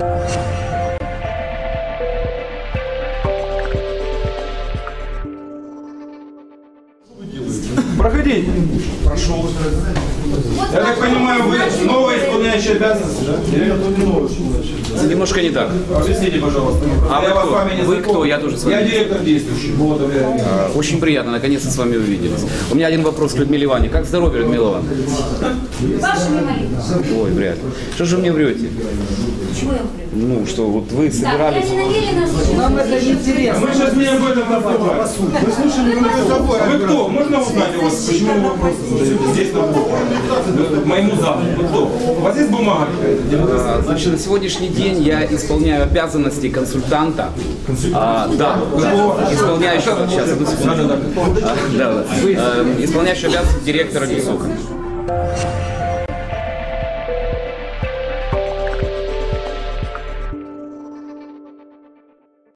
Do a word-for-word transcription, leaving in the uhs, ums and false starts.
Проходите. Прошу. Я так понимаю, вы новые исполняющие обязанности, да? Немножко не так. Объясните, пожалуйста. А я вы кто? Вами не Вы кто? Я тоже с вами. Я директор действующий. Вот, А, очень приятно, наконец-то с вами увиделись. У меня один вопрос к Людмиле Ивановне. Как здоровье, Людмила Ивановна? Вашими молитвами. Ой, вряд ли. Что же вы мне врете? Чего я говорю? Ну, что вот вы Так, собирались... я не намерена слушать. Нам это не интересно. Мы сейчас не об этом разговариваем. Мы слушали между собой. Вы кто? Можно узнать у вас, почему вы просто здесь на блоке? Моему заму. Вы кто? У вас есть бумага? А, значит, на сегодняшний день я исполняю обязанности консультанта. А, да, исполняющего... Сейчас, одну секунду. А, да, да. А, исполняющего обязанности директора ГИСОКа.